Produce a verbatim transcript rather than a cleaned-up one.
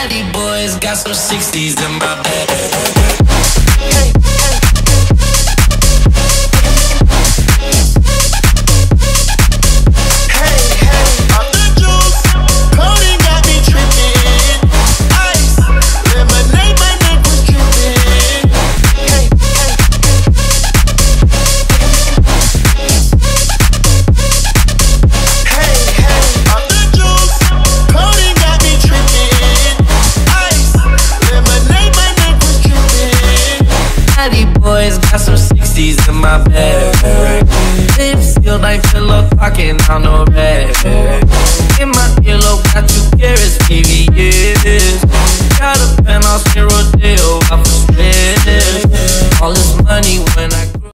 Natty boys got some sixties in my bag. Boys got some sixties in my bag. Lips sealed like pillow talking on no rag. In my earlobe got two carats, P V S. Got a penthouse in Rodeo, off a stress. All this money when I